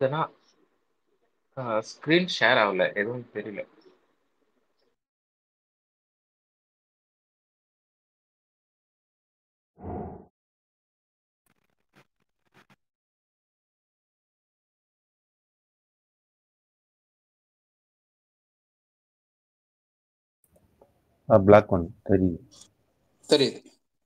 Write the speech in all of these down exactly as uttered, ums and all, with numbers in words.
ஏன்னா screen share ஆகல. எதுவும் தெரியல. பிளாக் ஒன் தெரியுது. தெரியுது.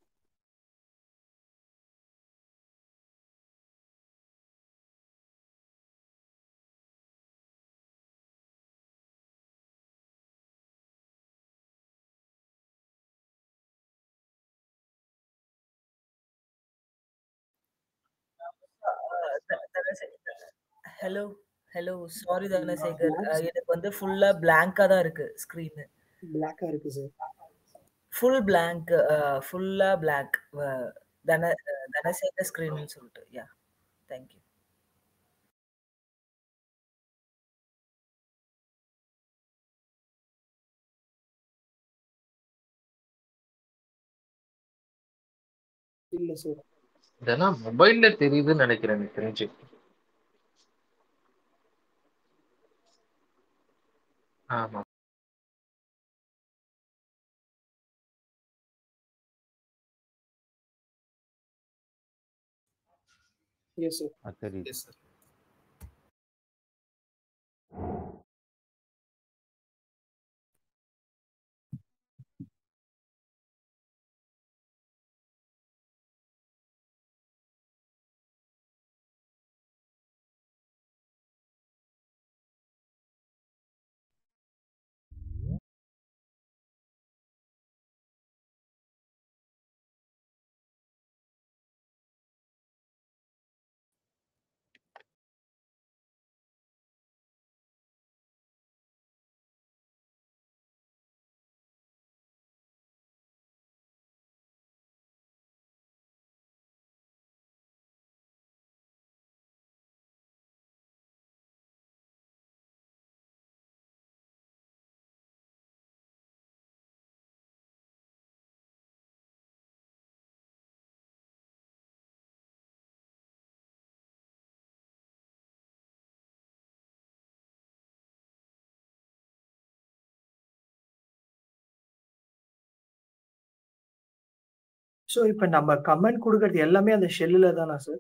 ஹலோ ஹலோ சாரி தனசேகர், எனக்கு வந்து ஃபுல்லா பிளாங்கா தான் இருக்கு ஸ்கிரீன். பிளாக்கா இருக்கு சார். ஃபுல் பிளாங்க், ஃபுல்லா பிளாக். தன தனசேகர் ஸ்கிரீன்னு சொல்லிட்டு. Yeah, thank you. இல்ல சார். ஏன்னா மொபைல்ல தெரியுதுன்னு நினைக்கிறேன் எனக்கு தெரிஞ்சு. ஆமா. Yes sir. தெரியுது. Yes sir. ஸோ இப்போ நம்ம கமெண்ட் கொடுக்கறது எல்லாமே அந்த ஷெல்லுல தானா சார்?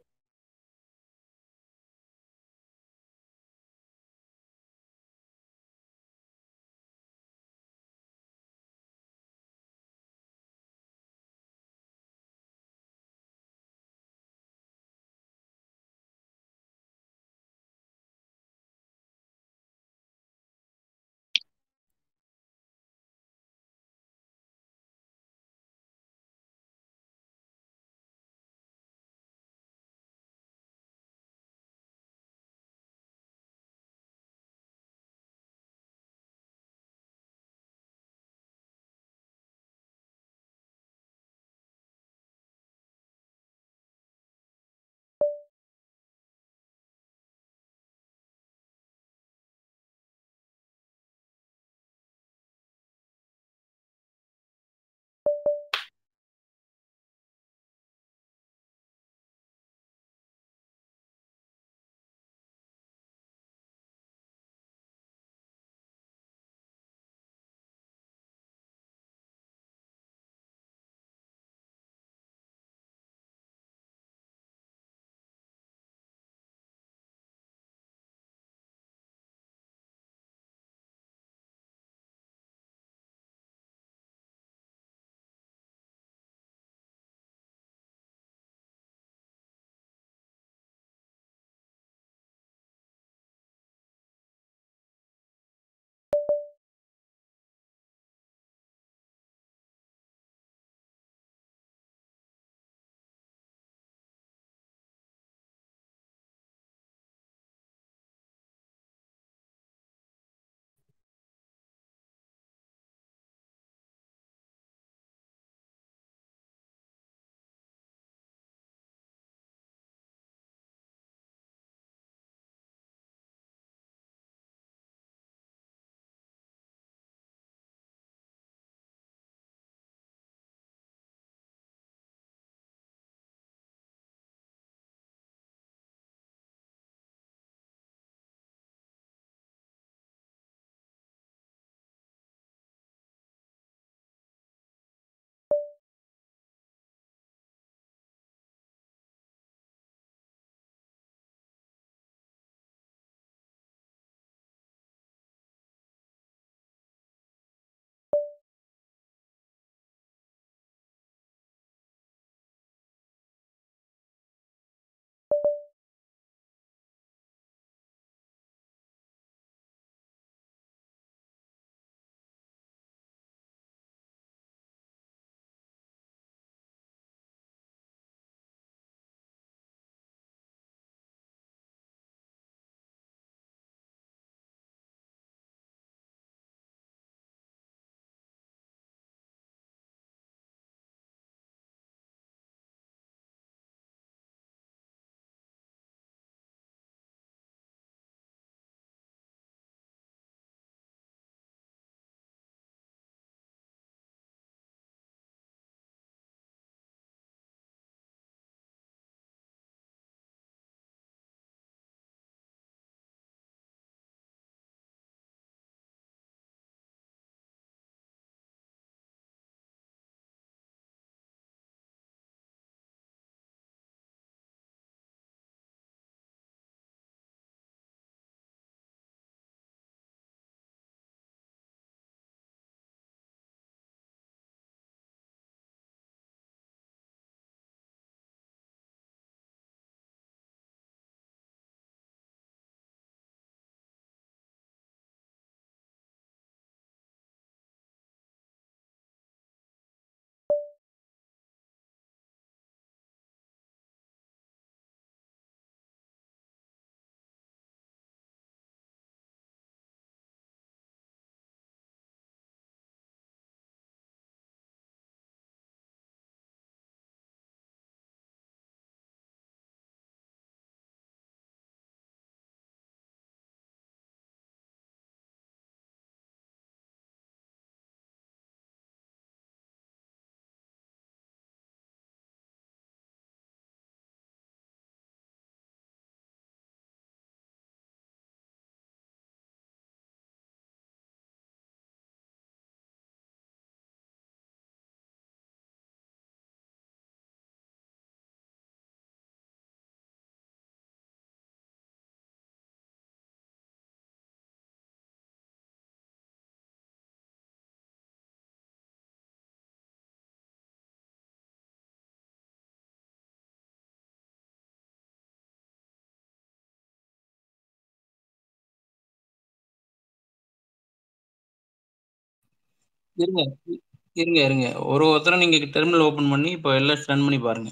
இருங்க இருங்க இருங்க ஒரு ஒருத்தரை நீங்க டெர்மினல் ஓபன் பண்ணி இப்போ எல்எஸ் ரன் பண்ணி பாருங்க.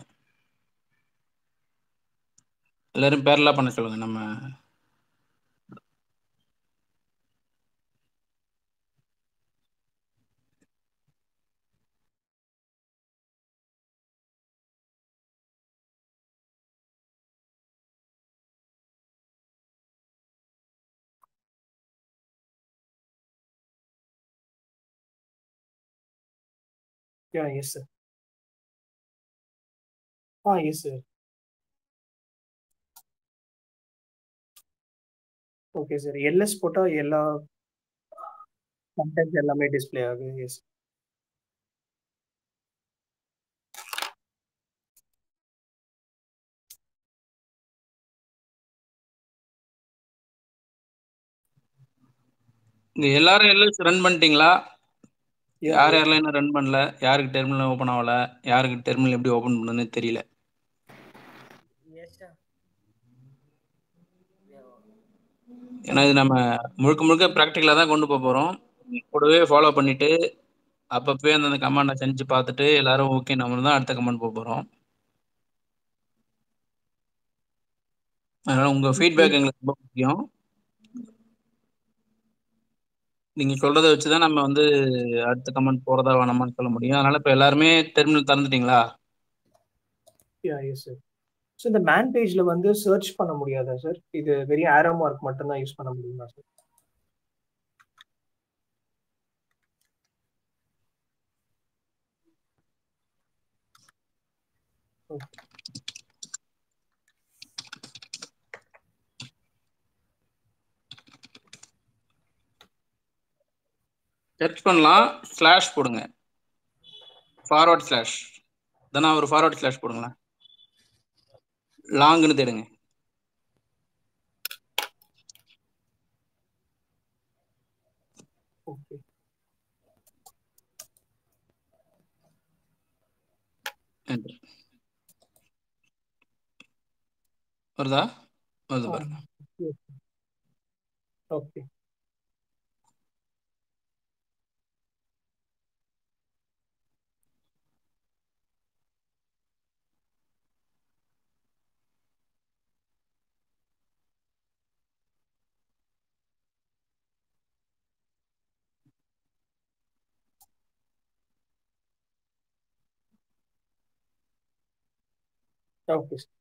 எல்லாரும் பேரலா பண்ண சொல்லுங்க. நம்ம Yeah, yes, sir. Ah, yes, sir. Okay, sir. LS போட்டா எல்லா கண்டென்ட் எல்லாமே டிஸ்ப்ளே ஆகும். எஸ். இங்க எல்லாரும் எல்எஸ் ரன் பண்ணிட்டீங்களா? Yeah, யார் yes. யாரெல்லாம் இன்னும் ரன் பண்ணல, யாருக்கு டெர்மினல் ஓப்பன் ஆகல, யாருக்கு டெர்மினல் எப்படி ஓப்பன் பண்ணுன்னு தெரியல. Yes, sir. ஏன்னா இது நம்ம முழுக்க முழுக்க ப்ராக்டிக்கலாக தான் கொண்டு போக போகிறோம். கூடவே ஃபாலோ பண்ணிட்டு அப்பப்போ அந்தந்த கமாண்டை செஞ்சு பார்த்துட்டு எல்லாரும் ஓகே நம்ம தான் அடுத்த கமாண்ட் போக போகிறோம். அதனால உங்கள் ஃபீட்பேக் எங்களுக்கு ரொம்ப முக்கியம். நீங்கள் சொல்கிறத வச்சு தான் நம்ம வந்து அடுத்த கமெண்ட் போகிறதா வேணாமான்னு சொல்ல முடியும். அதனால் இப்போ எல்லாருமே டெர்மினல் திறந்துட்டீங்களா? Yeah, yes, sir. ஸோ இந்த மேன் பேஜ்ல வந்து சர்ச் பண்ண முடியாதா சார்? இது வெறும் ஆரோ மார்க் மட்டும் தான் யூஸ் பண்ண முடியுமா சார்? சர்ச் பண்ணலாம், ஸ்லாஷ் போடுங்க, ஃபார்வர்ட் ஸ்லாஷ், தானே ஒரு ஃபார்வர்ட் ஸ்லாஷ் போடுங்களேன், லாங்குன்னு தேடுங்க. ஓகே. Enter. வருதா? வருது ஆ, பாருங்க. yes. Okay. Okay sir.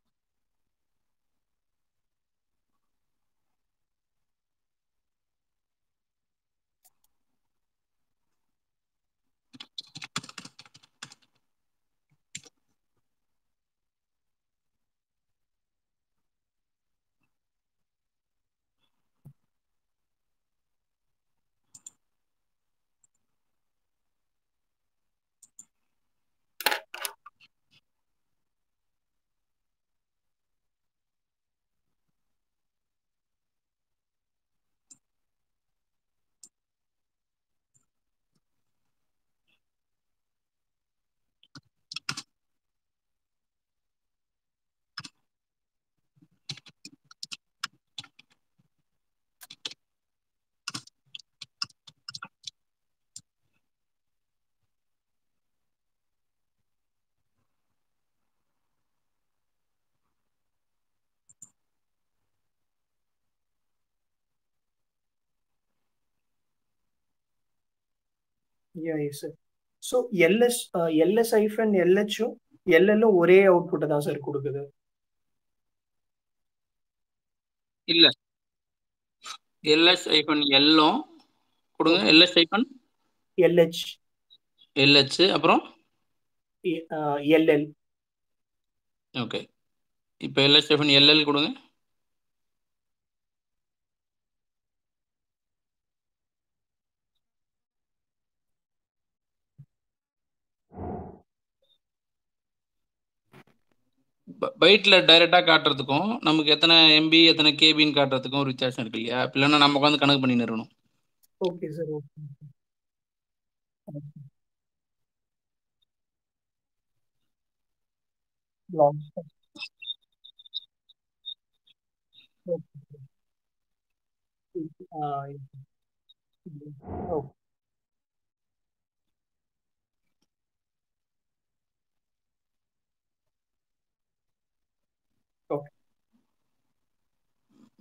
Yeah, yes, sir. So LS LS hyphen எல்ஹெச்சும் எல்எல்லும் ஒரே அவுட்புட்டை தான் சார் கொடுக்குது. இல்ல, எல்எஸ் ஐபன் எல்லும் கொடுங்க, எல்எஸ் ஐபன் எல்ஹெச் எல்ஹெச் அப்புறம் எல்எல். ஓகே, இப்போ எல்எஸ் ஐபன் எல்எல் கொடுங்க. பைட்ல டைரக்டா காட்டுறதுக்கும் நமக்கு எத்தனை எம்பி எத்தனை கேபின்னு காட்டுறதுக்கும் ஒரு வித்தியாசம் இருக்கு இல்லையா? இல்லைன்னா நம்ம உட்காந்து கணக்கு பண்ணி நிறுவனம். Okay sir. Okay.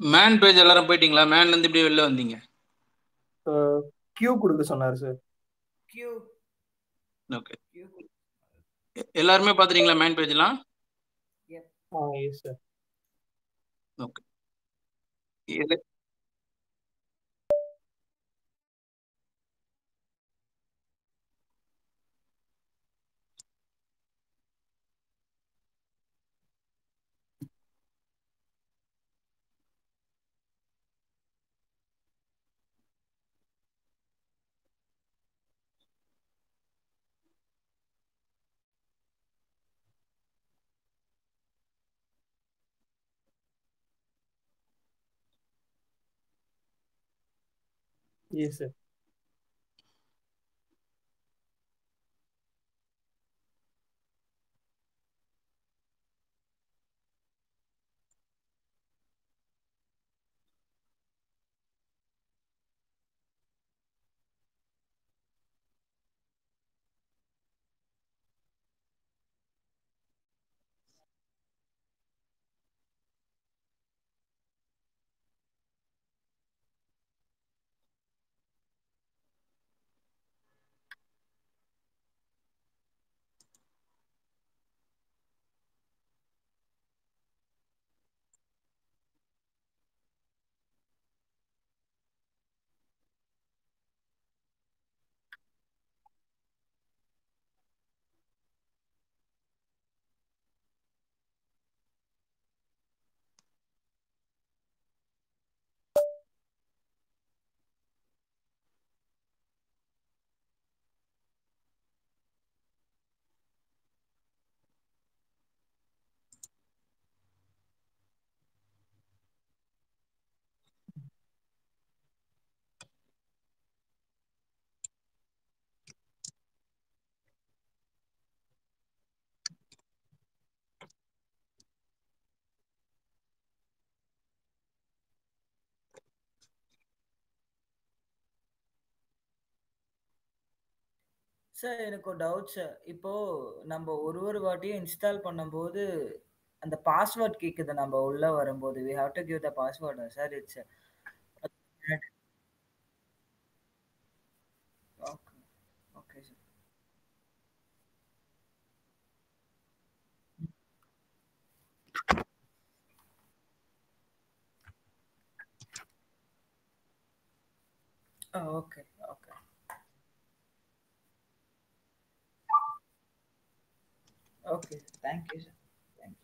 Man page எல்லாரும் போயிட்டீங்களா? மேன்ல இருந்து இப்படியே வெளில வந்தீங்க? கியூ கொடுக்க சொன்னாரு சார். Q okay. எல்லாருமே பாத்துட்டீங்களா மேன் பேஜ்லாம்? ஆ எஸ் சார். ஓகே. இது எஸ் சார். சார் எனக்கு ஒரு டவுட் சார். இப்போ நம்ம ஒரு ஒரு வாட்டியும் இன்ஸ்டால் பண்ணும்போது அந்த பாஸ்வேர்ட் கேக்குது நம்ம உள்ள வரும்போது. we have to give the password sir. It's okay okay sir. Okay okay okay. Thank you sir. Thank you.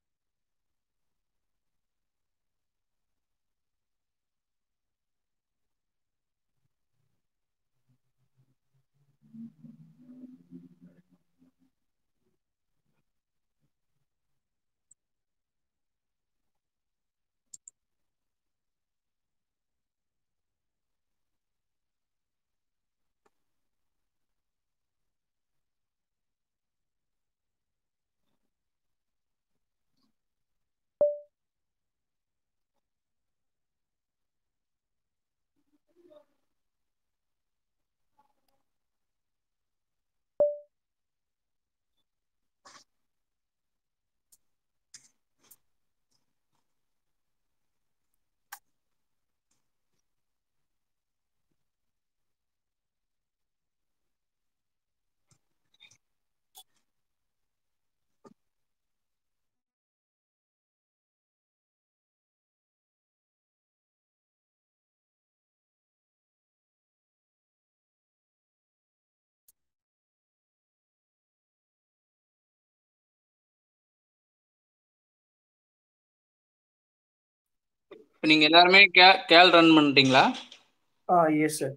இப்போ நீங்க எல்லாருமே கே கேல் ரன் பண்ணிட்டீங்களா? ஆ எஸ் சார்.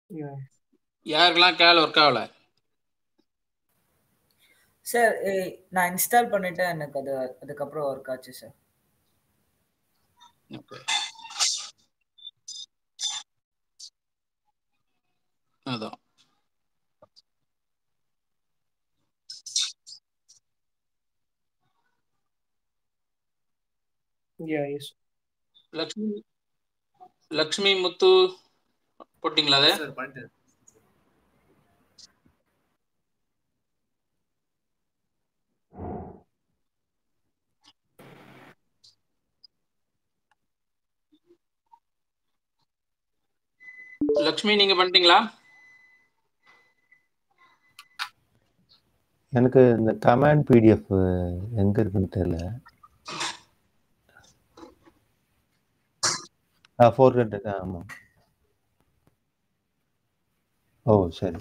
Yeah. யாருக்கெல்லாம் கேல் ஒர்க் ஆகல? சார் நான் இன்ஸ்டால் பண்ணிட்டேன், எனக்கு அது அதுக்கப்புறம் ஒர்க் ஆச்சு சார். ஓகே, அதான். Yeah, yes. லக்ஷ்மி லக்ஷ்மி முத்து போட்டிங்களா அதை? சார் பண்ணிட்டேன். லக்ஷ்மி நீங்க பண்ணிட்டீங்களா? எனக்கு இந்த கமாண்ட் பிடிஎஃப் எங்க இருக்குன்னு தெரியல. ஆ ஃபோர் ஹண்ட்ரட் ஆமா. ஓ சரி.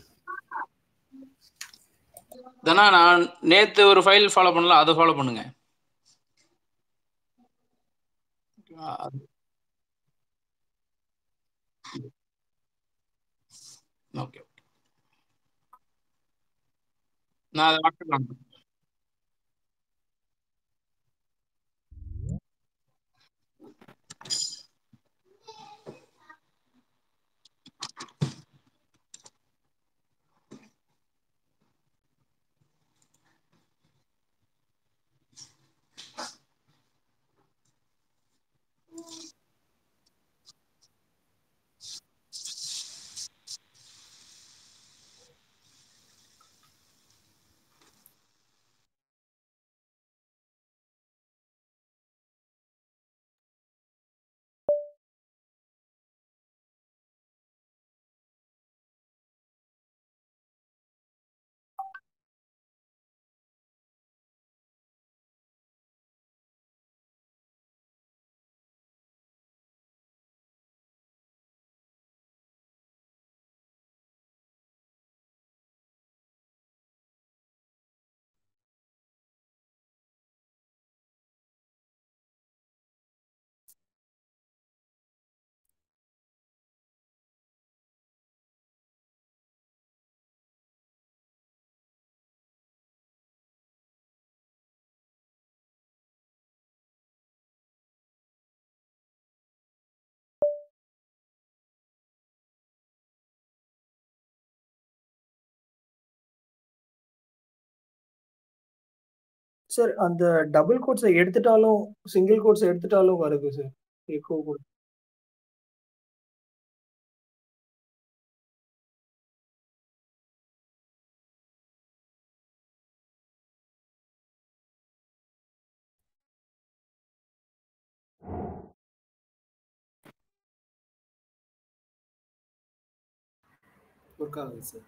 தனா நான் நேத்து ஒரு ஃபைல் ஃபாலோ பண்ணல, அதை ஃபாலோ பண்ணுங்க. ஓகே, நான் அதை மாற்றலாம். சார் அந்த டபுள் கோட்ஸை எடுத்துட்டாலும் சிங்கிள் கோட்ஸை எடுத்துட்டாலும் வருது சார் எக்கோ கூட. ஒர்க் ஆகுது சார்.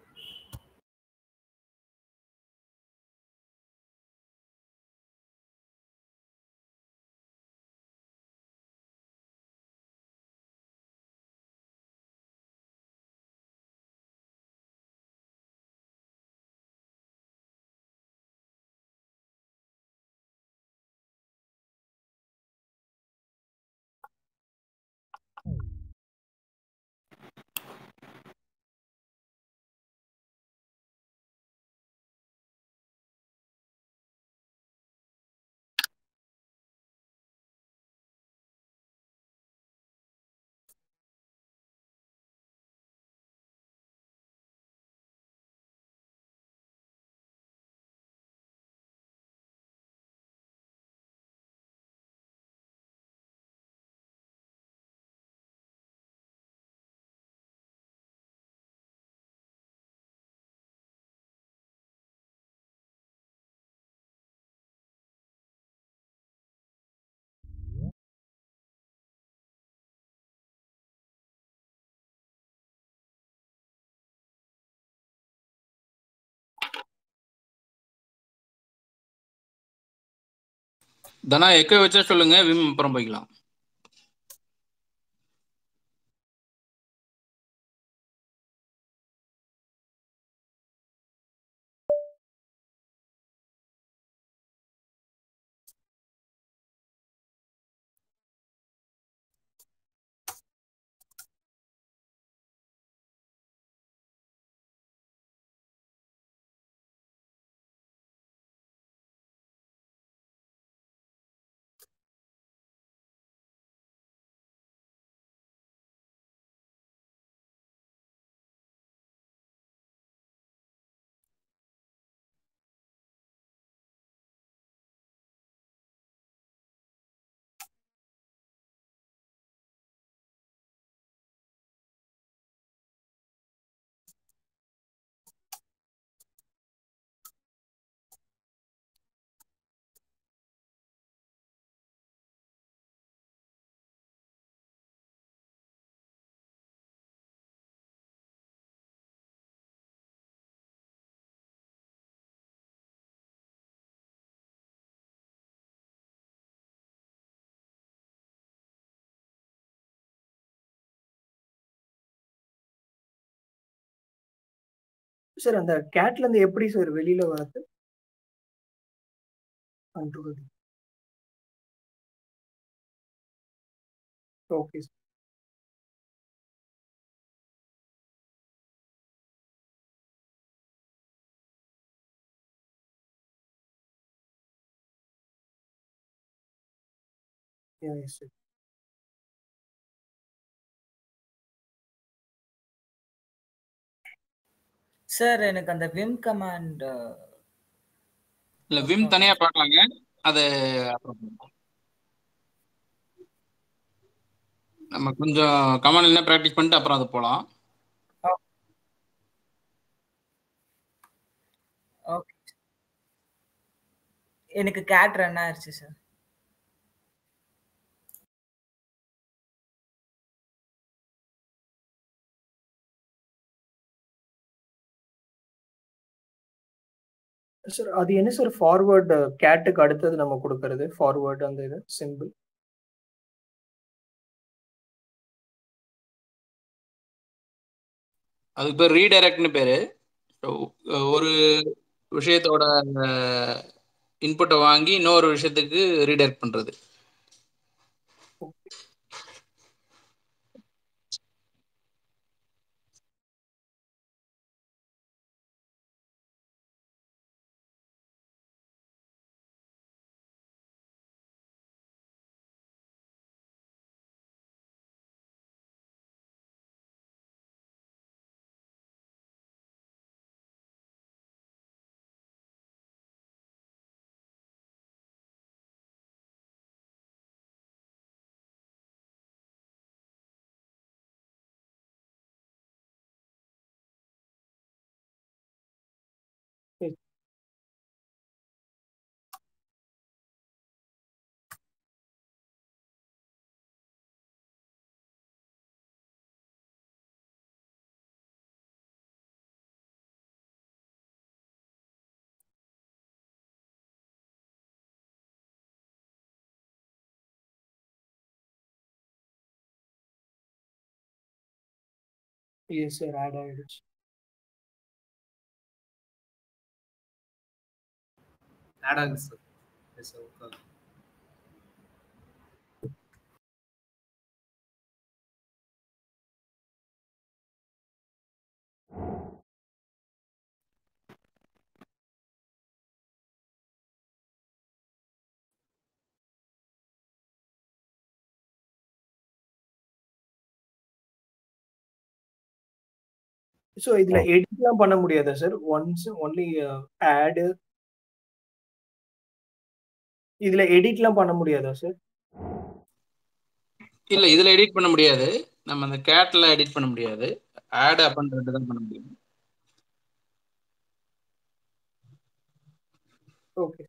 தனா எக்கோ வச்சா சொல்லுங்க, விம் அப்புறம் போய்க்கலாம். சார் அந்த கேட்ல இருந்து எப்படி சார் வெளியில வரது? Control. Okay sir. Yeah, yes, sir. Sir எனக்கு அந்த விம் கமாண்ட் இல்ல விம் தனியா பார்க்கலாங்க. அது அப்புறம் பார்ப்போம். நம்ம கொஞ்சம் கமாண்ட் என்ன ப்ராக்டிஸ் பண்ணிட்டு அப்புறம் அது போகலாம். ஓகே. எனக்கு கேட் ரன் ஆயிருச்சு சார். சார் அது என்ன சார் ஃபார்வர்ட் கேட்டுக்கு அடுத்தது நம்ம கொடுக்கறது ஃபார்வர்ட் அந்த இது சிம்பிள்? அதுக்கு பேர் ரீடைரக்ட்னு பேரு. ஒரு விஷயத்தோட இன்புட்டை வாங்கி இன்னொரு விஷயத்துக்கு ரீடைரக்ட் பண்றது. எஸ் சார் ஆட் ஆயிடுச்சு. ஆட் ஆகுது sir. Yes sir okay. So இதுல எடிட்லாம் பண்ண முடியாதா சார்? Once only add. இதுல எடிட்லாம் பண்ண முடியாதா சார்? இல்ல இதுல எடிட் பண்ண முடியாது. நம்ம அந்த கேட்ல எடிட் பண்ண முடியாது. ஆட் அப்படின்றது தான் பண்ண முடியும். Okay.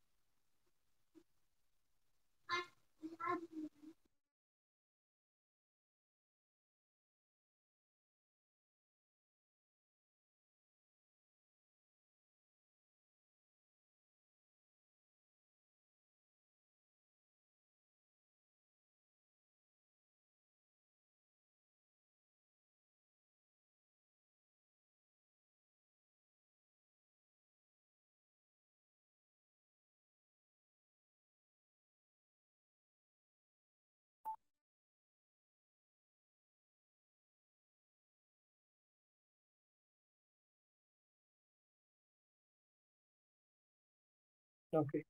Okay.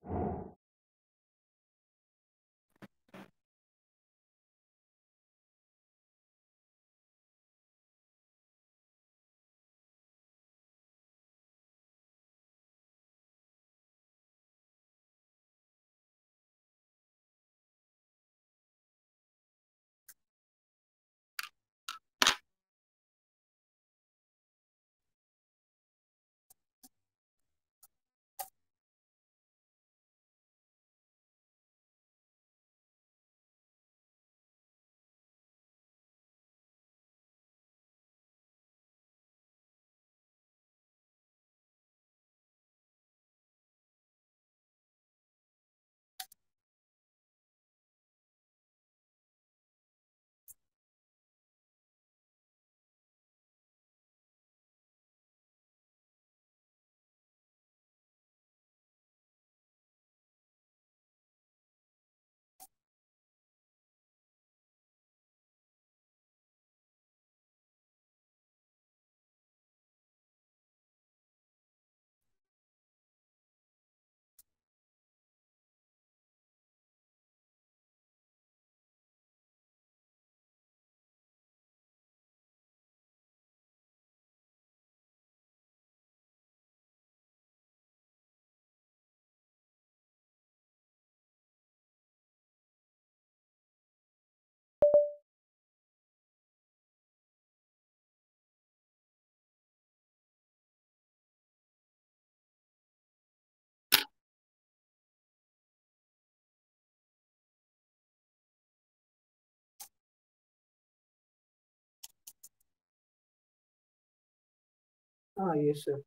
Ah, yes, sir.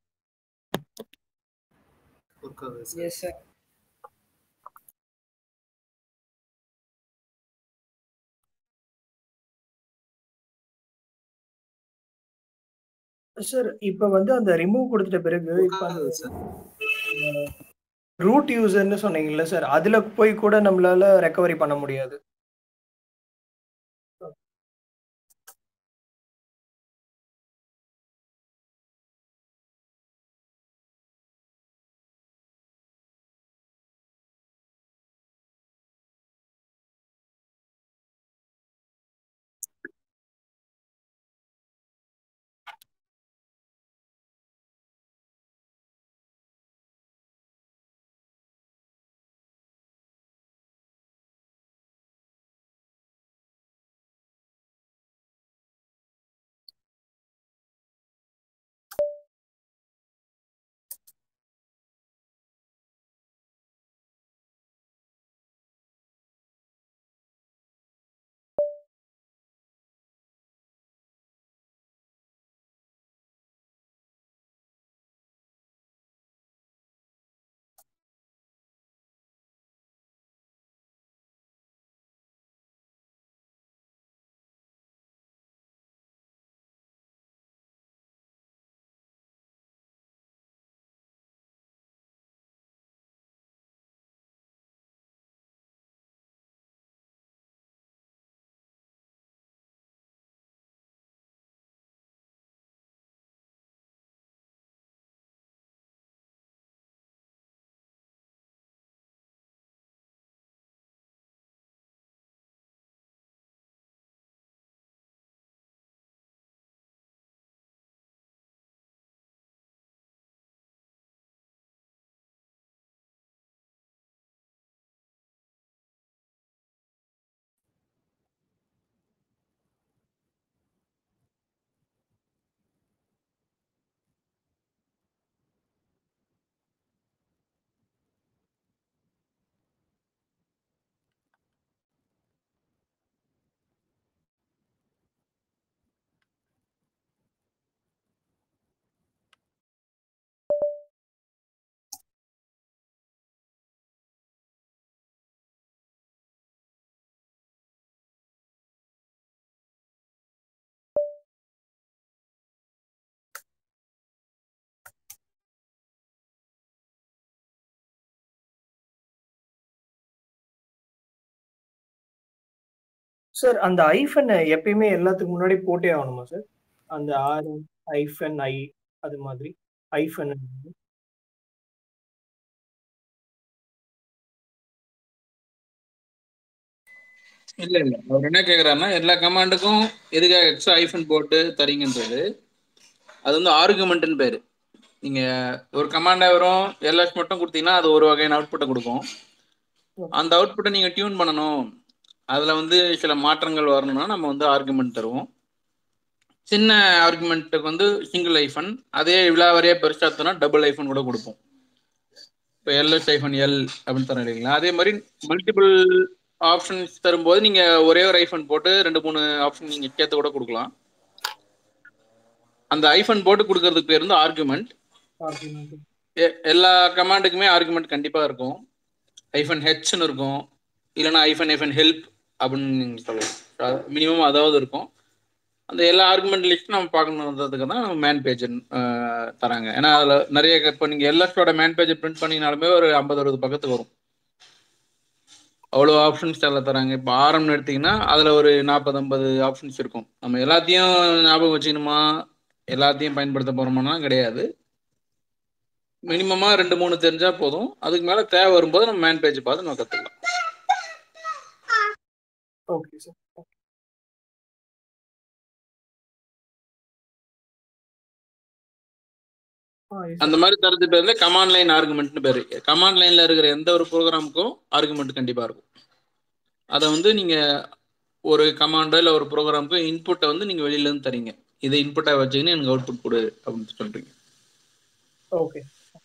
Work ஆகுது சார். Yes, sir. சார் இப்ப வந்து அந்த ரிமூவ் கொடுத்துட்ட பிறகு Work இப்ப அந்த ஆகுது சார். ரூட் யூசர்னு சொன்னீங்கல்ல சார், அதுல போய் கூட நம்மளால ரெக்கவரி பண்ண முடியாது. சார் அந்த ஐஃபன் எப்பயுமே எல்லாத்துக்கும் முன்னாடி போட்டே ஆகணுமா சார்? அந்த ஆர் ஐஃபன் ஐ அது மாதிரி ஐஃபன் இல்ல இல்ல அவர் என்ன கேக்குறாருன்னா எல்லா கமாண்டுக்கும் எதுக்காக எக்ஸ்ட்ரா ஐஃபன் போட்டு தரீங்கன்றது அது வந்து ஆர்குமெண்ட்னு பேரு. நீங்க ஒரு கமாண்டா வரும் எல்எஸ் மட்டும் கொடுத்தீங்கன்னா அது ஒரு வகையான அவுட்புட்டை கொடுக்கும். அந்த அவுட்புட்டை நீங்க டியூன் பண்ணணும், அதுல வந்து சில மாற்றங்கள் வரணும்னா நம்ம வந்து ஆர்குமெண்ட் தருவோம். சின்ன ஆர்குமெண்ட்டுக்கு வந்து சிங்கிள் ஐஃபன், அதே விழாவறியா பெருசாத்தோம்னா டபுள் ஐஃபன் கூட கொடுப்போம். இப்போ எல்எஸ் ஐஃபன் எல் அப்படின்னு தரோம் இல்லைங்களா, அதே மாதிரி மல்டிபிள் ஆப்ஷன்ஸ் தரும்போது நீங்க ஒரே ஒரு ஐஃபன் போட்டு ரெண்டு மூணு ஆப்ஷன் நீங்க சேர்த்து கூட கொடுக்கலாம். அந்த ஐஃபன் போட்டு கொடுக்கறதுக்கு பேர் வந்து ஆர்குமெண்ட். எல்லா கமாண்டுக்குமே ஆர்குமெண்ட் கண்டிப்பா இருக்கும். ஐஃபன் ஹெச்னு இருக்கும், இல்லைன்னா ஐஃபன் ஐஃபன் ஹெல்ப் அப்படின்னு நீங்க சொல்லலாம். மினிமம் அதாவது இருக்கும். அந்த எல்லா ஆர்குமெண்ட் லிஸ்ட் நம்ம பார்க்கணுன்றதுக்கு தான் நம்ம மேன் பேஜ் தராங்க. ஏன்னா அதில் நிறைய இப்போ நீங்கள் எல்எஸ்டோட மேன் பேஜ் பிரிண்ட் பண்ணிங்கனாலுமே ஒரு ஐம்பது அறுபது பக்கத்துக்கு வரும். அவ்வளோ ஆப்ஷன்ஸ் எல்லாம் தராங்க. இப்போ ஆரம்னு எடுத்தீங்கன்னா அதில் ஒரு நாற்பது ஐம்பது ஆப்ஷன்ஸ் இருக்கும். நம்ம எல்லாத்தையும் ஞாபகம் வச்சுக்கணுமா, எல்லாத்தையும் பயன்படுத்த போகிறோம்னா கிடையாது. மினிமமாக ரெண்டு மூணு தெரிஞ்சால் போதும். அதுக்கு மேலே தேவை வரும்போது நம்ம மேன் பேஜ் பார்த்து நம்ம கற்றுக்கலாம். Okay sir. அந்த மாதிரி தரது பேர்ல கமாண்ட் லைன் ஆர்குமெண்ட்னு பேரு. கமாண்ட் லைன்ல இருக்கிற எந்த ஒரு ப்ரோக்ராமுக்கும் ஆர்குமெண்ட் கண்டிப்பா இருக்கும். அதை வந்து நீங்க ஒரு கமாண்டோ இல்லை ஒரு ப்ரோக்ராமுக்கு இன்புட்டை வந்து நீங்க வெளியில இருந்து தரீங்க, இதை இன்புட்டா வச்சுக்கின்னு எனக்கு அவுட்புட் கொடு அப்படின்னு சொல்றீங்க. Okay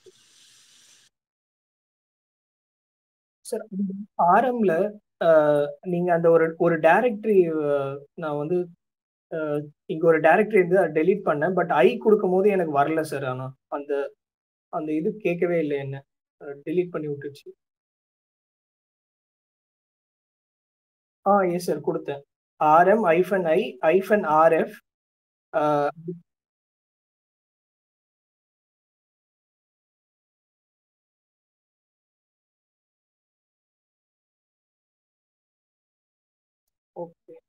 sir. ஆரம்ல நீங்க அந்த ஒரு ஒரு டைரக்டரி நான் வந்து இங்க ஒரு டைரக்டரி இருந்து அதை டெலீட் பண்ணேன். பட் ஐ கொடுக்கும் போது எனக்கு வரல சார். ஆனா அந்த அந்த இது கேட்கவே இல்லை, என்ன டெலீட் பண்ணி விட்டுச்சு. ஆ எஸ் சார், கொடுத்தேன். RM hyphen I hyphen RF. Okay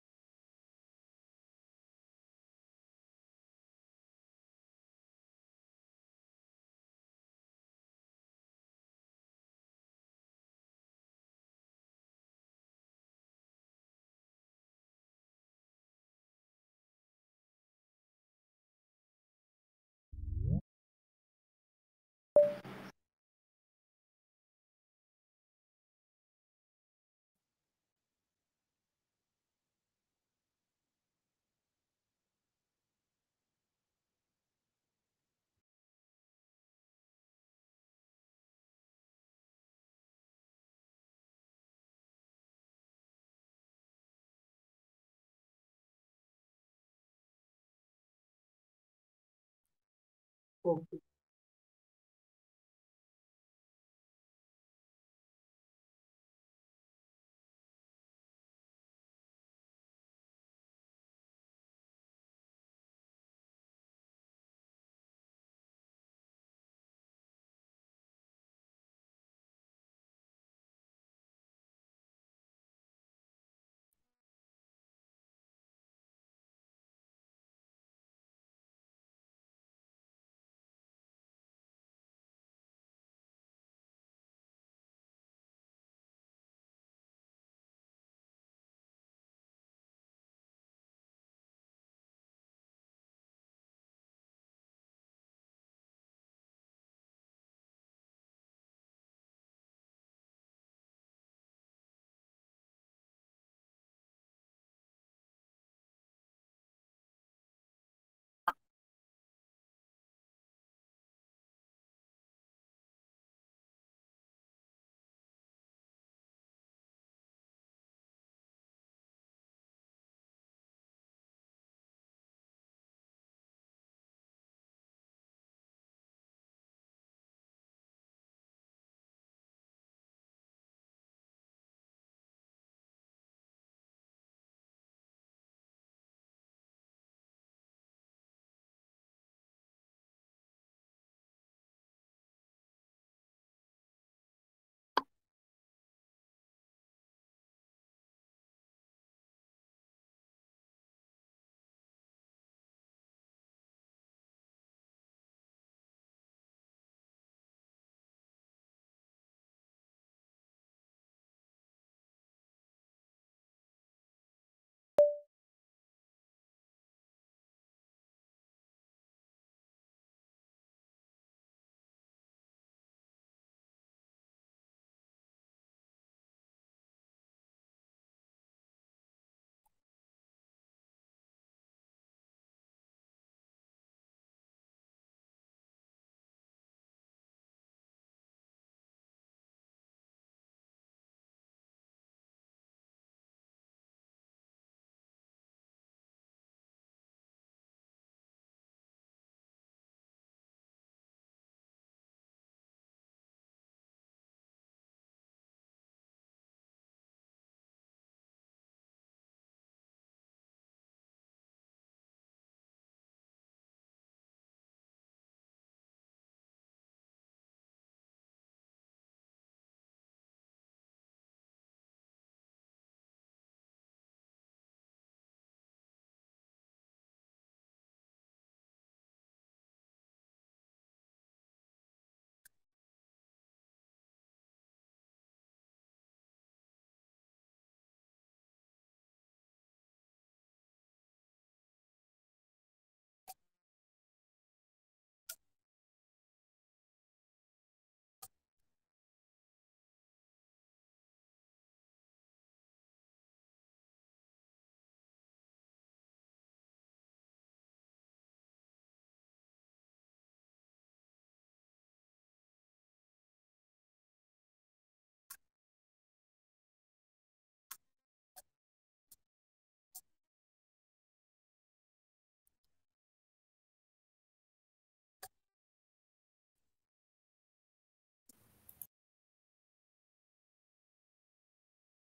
okay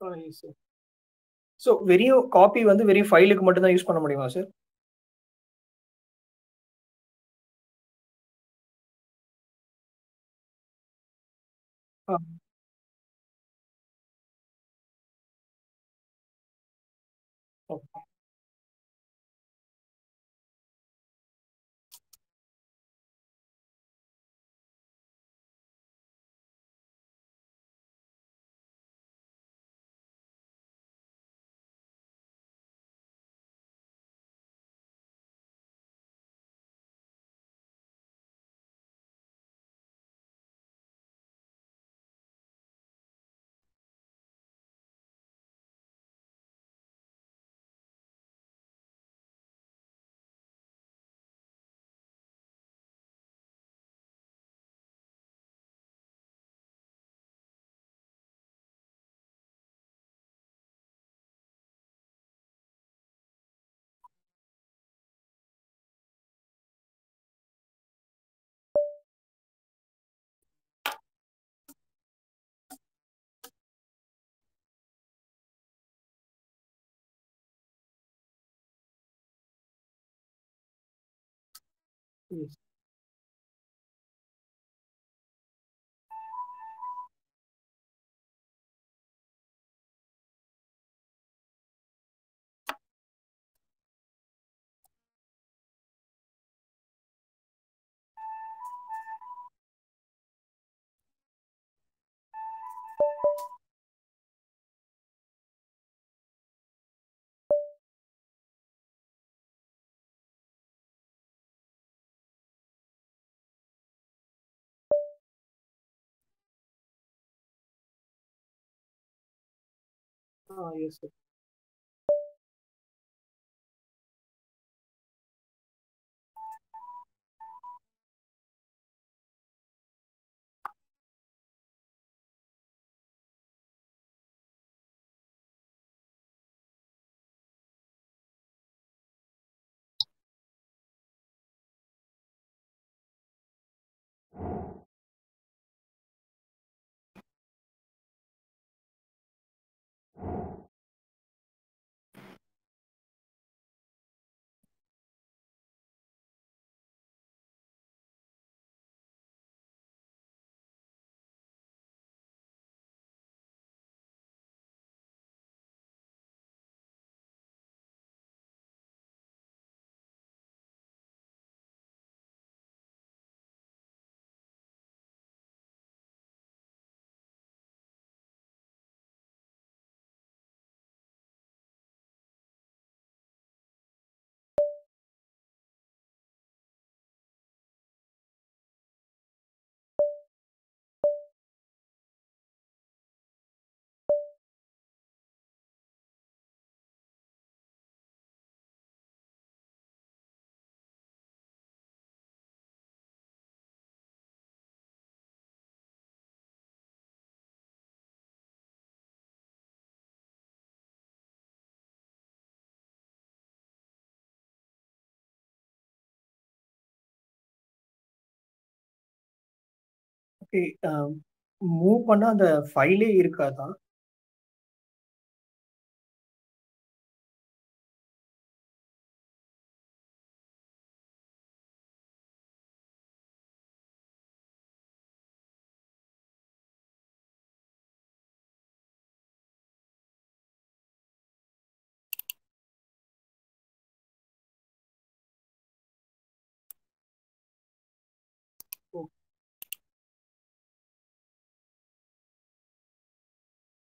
sir so வெறும் காப்பி வந்து வெறும் ஃபைலுக்கு மட்டும் தான் யூஸ் பண்ண முடியுமா சார்? ஆ okay. Yes. Ah, yes, sir. Okay. Move பண்ணா அந்த ஃபைலே இருக்காதா? ஓ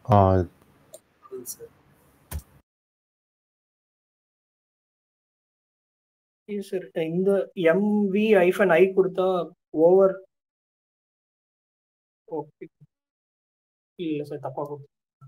ஆ சார் சார் இந்த எம்வி ஐஃபன் ஐ கொடுத்தா ஓவர் ஓகே இல்லை சார் தப்பா கொடுத்து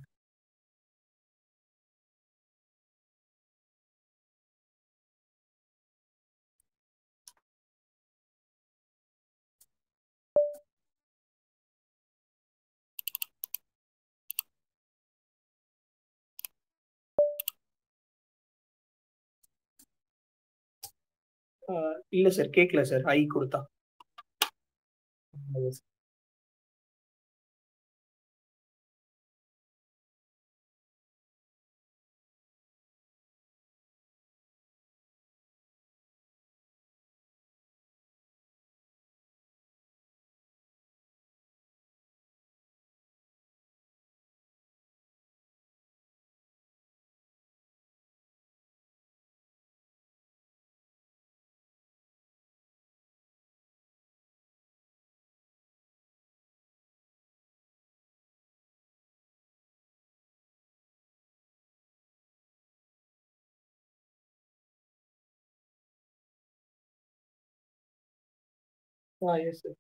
இல்லை சார் கேட்கல சார் ஐ கொடுத்தா ஆ எஸ் சார்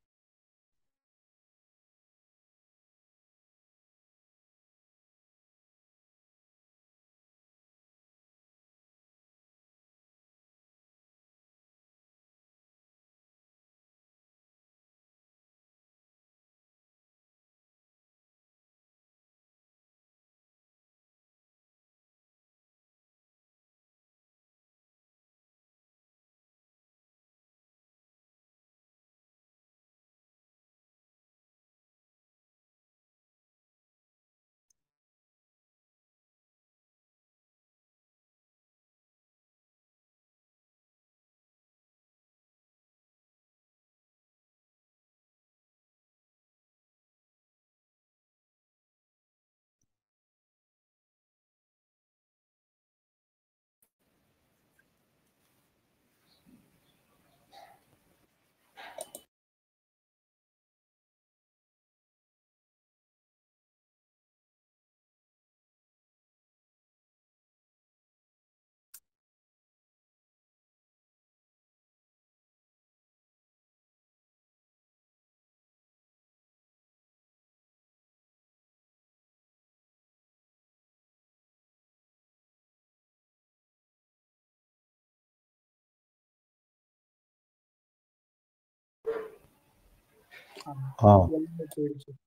ஆ எல்லாமே போயிடுச்சு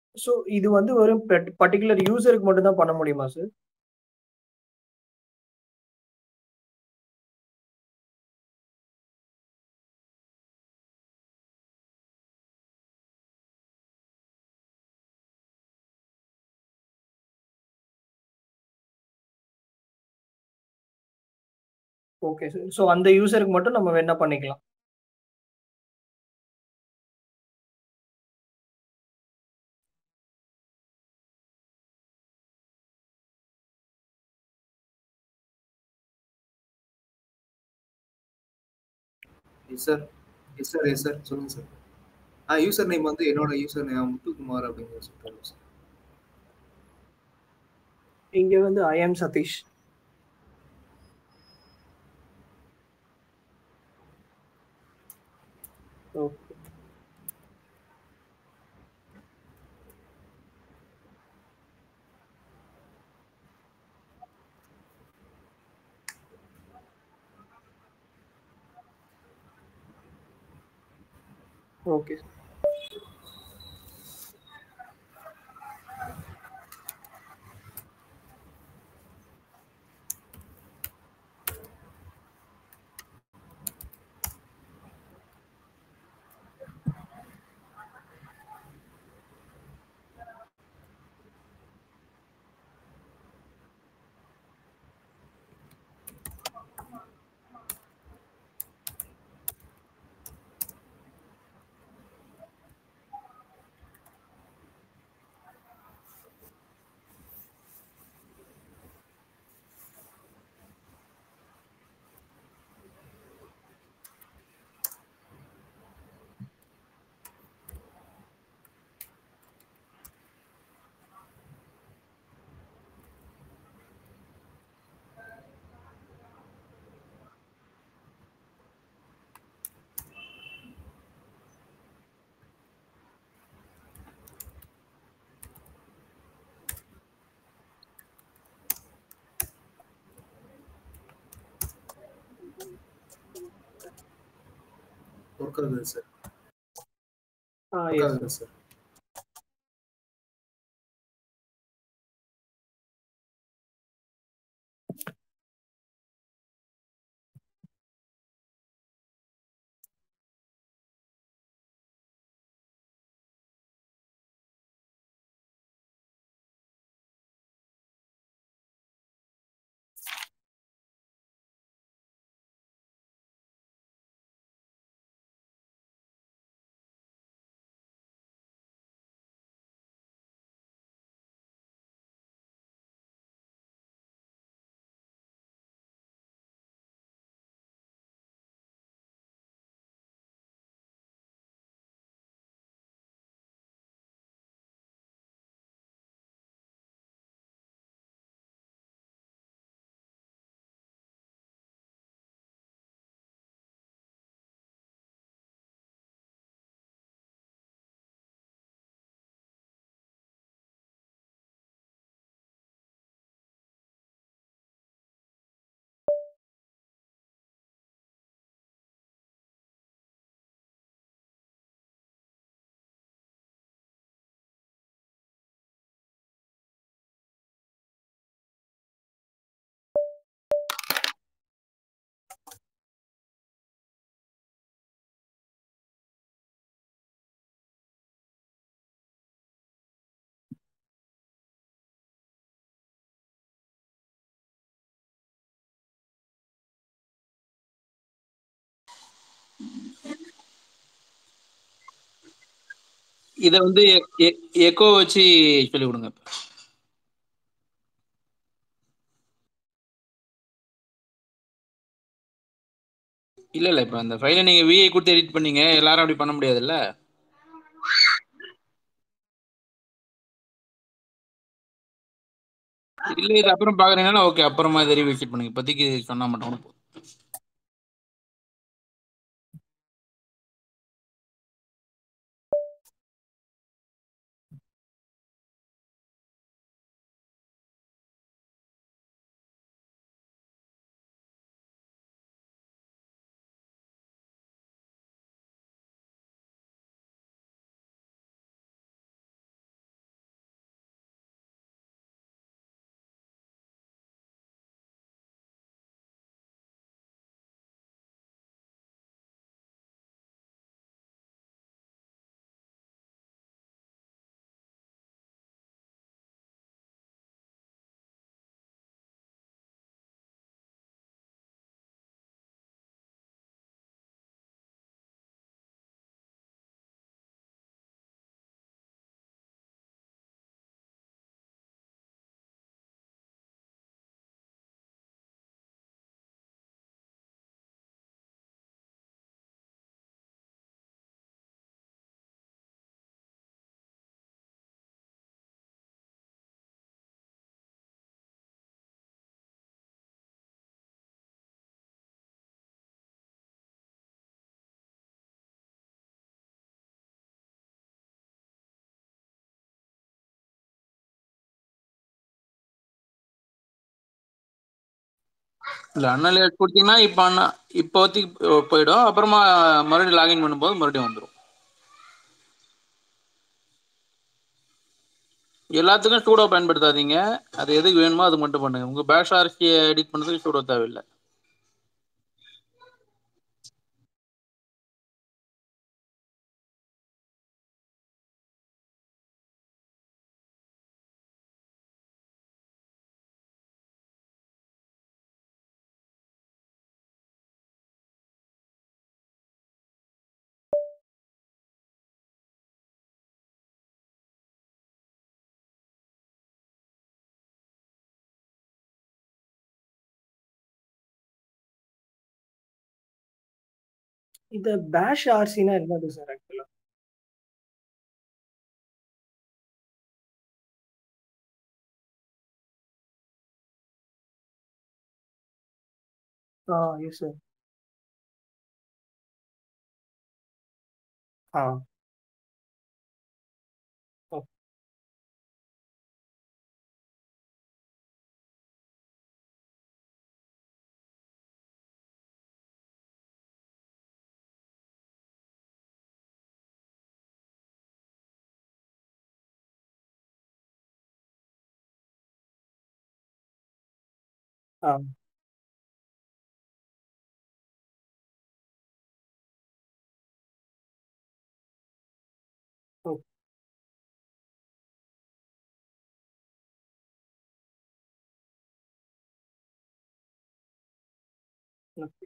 ஸோ இது வந்து ஒரு பர்டிகுலர் யூசருக்கு மட்டும் தான் பண்ண முடியுமா சார்? Okay sir. ஸோ அந்த யூசருக்கு மட்டும் நம்ம வேணா பண்ணிக்கலாம். Yes sir yes sir yes sir சொல்லுங்க சார். ஆ யூசர் நேம் வந்து என்னோட யூசர் நேம் முத்துக்குமார் அப்படிங்கிற சொல்லிட்டு சார். இங்க வந்து I am Satheesh. Okay. Okay. Work ஆகுது சார். ஆ ஒர்க் எஸ் ஆகுது சார். இதை வந்து எக்கோ வச்சு சொல்லி கொடுங்க. இல்ல இல்ல இப்ப அந்த ஃபைலை நீங்க விஐ கொடுத்து எடிட் பண்ணீங்க, எல்லாரும் அப்படி பண்ண முடியாதுல்ல. இல்ல இது அப்புறம் பாக்குறீங்கன்னா ஓகே, அப்புறமா இதை ரீவிசிட் பண்ணுங்க. இப்போதைக்கு சொன்னா மட்டும் இல்லை அன்அலியாஸ் கொடுத்தீங்கன்னா இப்போ அண்ணா இப்போதைக்கு போயிடும், அப்புறமா மறுபடியும் லாகின் பண்ணும்போது மறுபடியும் வந்துடும். எல்லாத்துக்கும் சூடோ பயன்படுத்தாதீங்க, அது எதுக்கு வேணுமோ அது மட்டும் பண்ணுங்க. உங்க பேஷ் ஆர்சியை எடிட் பண்ணுறதுக்கு சூடோ தேவையில்லை. இந்த பேஷ் ஆர்சினா என்னது சார் ஆக்சுவலா? ஆ எஸ் சார். ஆ ஓ- ஆ ஓ- ஓகே.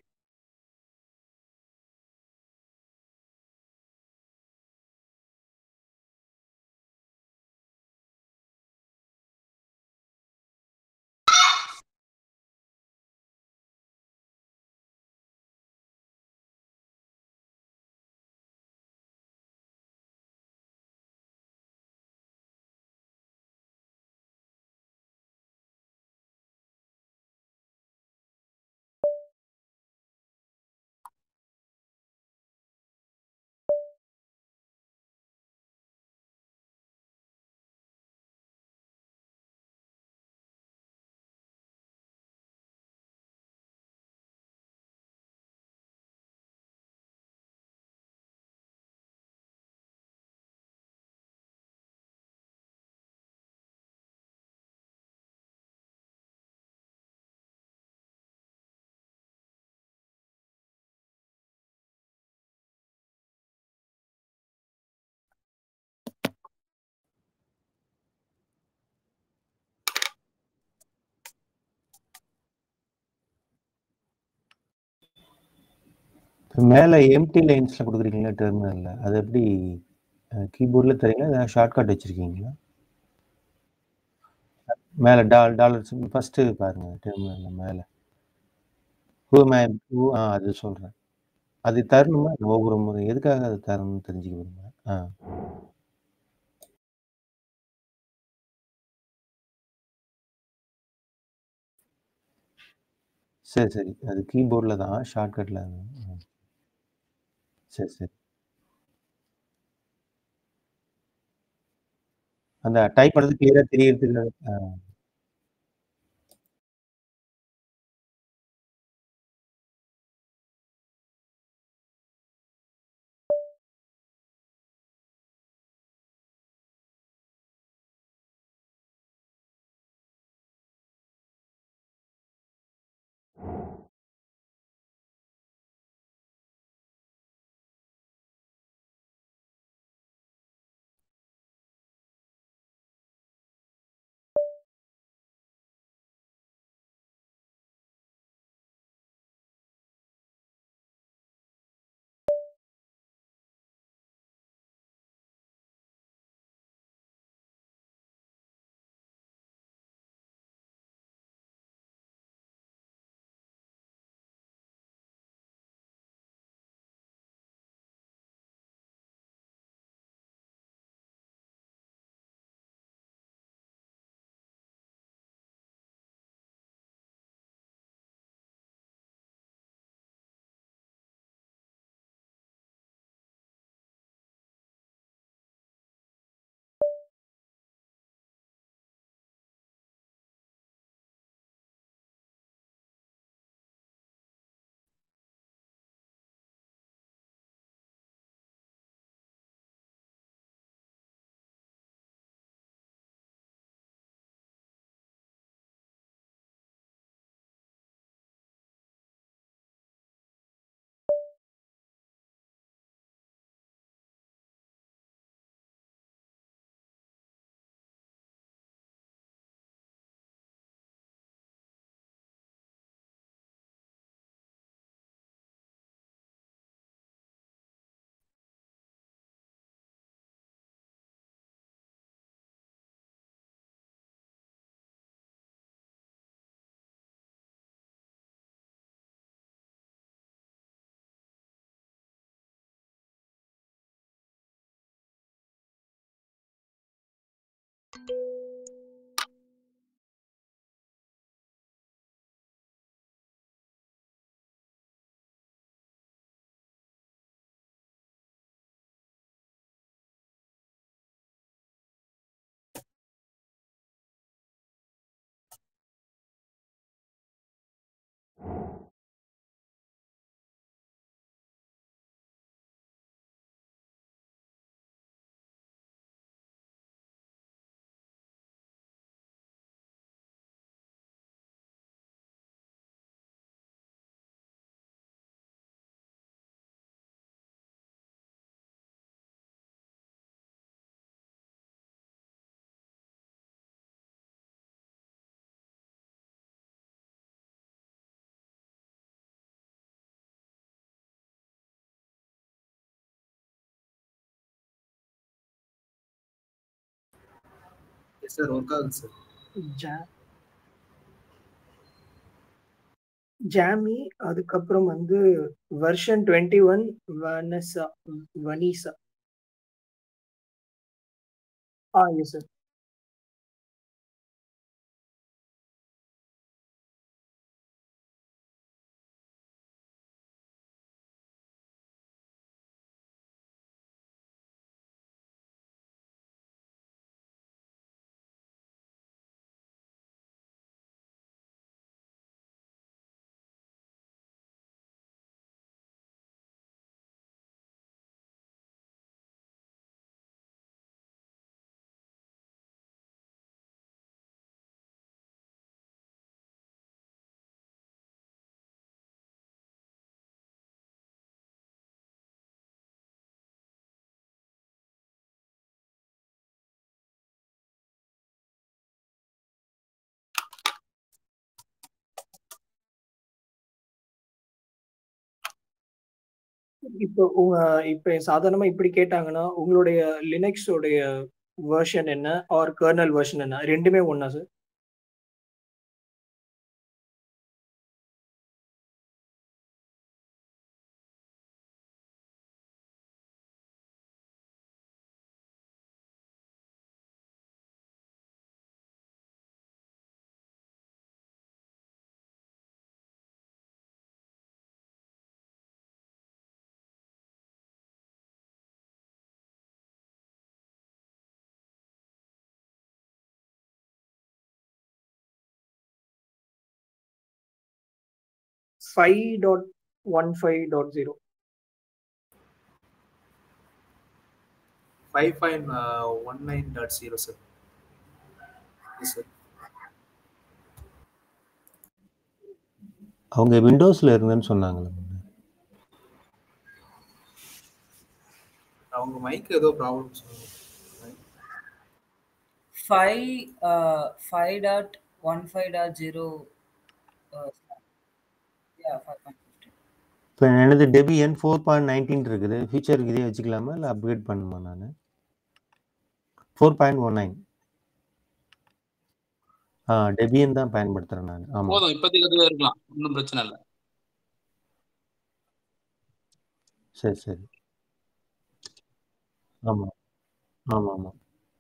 மேலே எம்டி லைன்ஸ்ல கொடுக்குறீங்களா டெர்மினல்ல, அது எப்படி கீபோர்டில் தரீங்களா ஷார்ட்கட் வச்சுருக்கீங்களா? மேலே டால் டாலர் ஃபஸ்ட்டு பாருங்க டெர்மினலில் மேலே ஹூ மே ஹூ ஆ அது சொல்கிறேன். அது தரணுமா ஒவ்வொரு முறை? எதுக்காக அது தரணும்னு தெரிஞ்சுக்க விரும்புகிறேன். ஆ சரி சரி, அது கீபோர்டில் தான் ஷார்ட்கட்டில். சரி சரி, அந்த டைப் பண்ணது கிளியராக தெரியறதுக்கு. ஆ எஸ் சார் ஒர்க் ஆகுது சார். ஜா ஜாமி அதுக்கப்புறம் வந்து version twenty one Vanessa Vanessa. ஆ எஸ் சார். இப்போ உங்க இப்ப சாதாரணமா இப்படி கேட்டாங்கன்னா உங்களுடைய லினக்ஸ் உடைய வெர்ஷன் என்ன ஆர் கர்னல் வெர்ஷன் என்ன ரெண்டுமே ஒண்ணா sir? Five dot one five dot zero. Five point one nine dot zero sir. Yes sir. அவங்க விண்டோஸ்ல இருந்தேன்னு சொன்னாங்களே. அவங்க மைக் ஏதோ ப்ராப்ளம் சொன்னாங்க. Five five dot one five dot zero. இப்போ எனது டெபியன் ஃபோர் பாயிண்ட் நைன்டீன் இருக்குது. ஃபியூச்சருக்கு இதே வச்சுக்கலாமா இல்லை அப்கிரேட் பண்ணுமா? நான் ஃபோர் பாயிண்ட் ஒன் நைன் ஆ டெபியன் தான் பயன்படுத்துறேன் நான். ஆமாம் போதும், இப்போதைக்கு அதுவே இருக்கலாம், ஒன்றும் பிரச்சனை இல்லை. சரி சரி. ஆமாம் ஆமாம் ஆமாம்.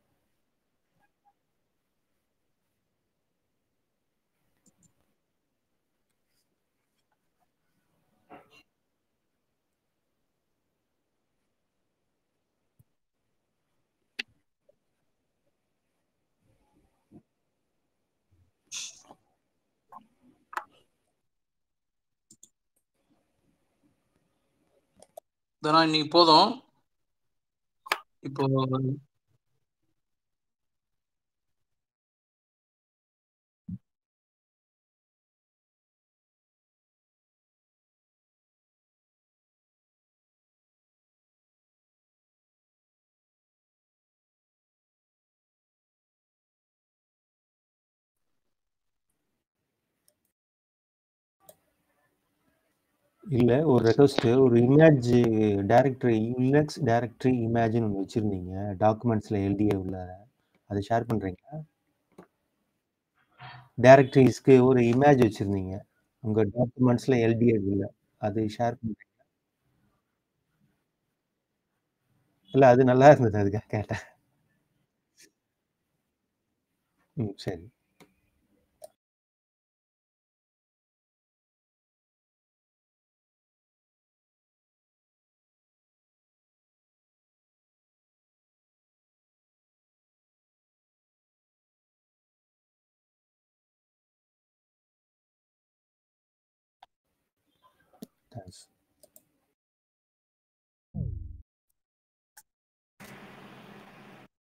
இதெல்லாம் இன்னைக்கு போதும். இப்போ இல்லை, ஒரு ரெக்வஸ்ட்டு. ஒரு இமேஜ் டைரக்டரி லினக்ஸ் டைரக்டரி இமேஜ்னு ஒன்று வச்சுருந்தீங்க டாக்குமெண்ட்ஸில் எல்டிஏ உள்ள. அதை ஷேர் பண்ணுறீங்களா? டைரக்டரிஸ்க்கு ஒரு இமேஜ் வச்சுருந்தீங்க உங்கள் டாக்குமெண்ட்ஸில் எல்டிஏ உள்ள. அது ஷேர் பண்ணுறீங்களா? இல்லை, அது நல்லா இருந்தது, அதுக்காக கேட்டேன். ம் சரி. Thanks.